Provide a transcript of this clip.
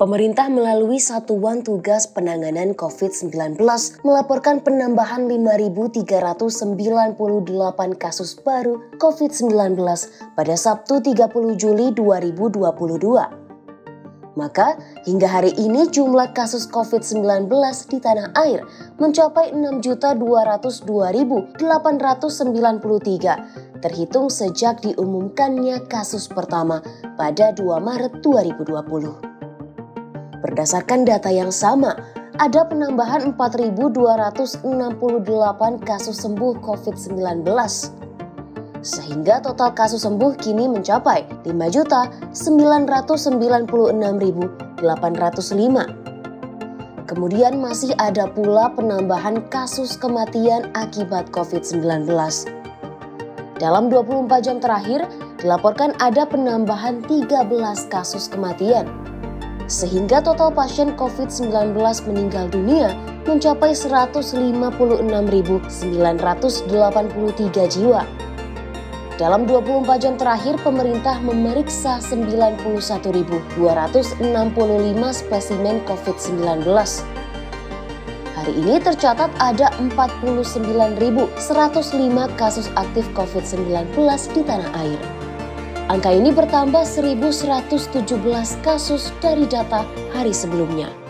Pemerintah melalui Satuan Tugas Penanganan COVID-19 melaporkan penambahan 5.398 kasus baru COVID-19 pada Sabtu 30 Juli 2022. Maka, hingga hari ini jumlah kasus COVID-19 di tanah air mencapai 6.202.893, terhitung sejak diumumkannya kasus pertama pada 2 Maret 2020. Berdasarkan data yang sama, ada penambahan 4.268 kasus sembuh COVID-19. Sehingga total kasus sembuh kini mencapai 5.996.805. Kemudian masih ada pula penambahan kasus kematian akibat COVID-19. Dalam 24 jam terakhir, dilaporkan ada penambahan 13 kasus kematian. Sehingga total pasien COVID-19 meninggal dunia mencapai 156.983 jiwa. Dalam 24 jam terakhir, pemerintah memeriksa 91.265 spesimen COVID-19. Hari ini tercatat ada 49.105 kasus aktif COVID-19 di tanah air. Angka ini bertambah 1.117 kasus dari data hari sebelumnya.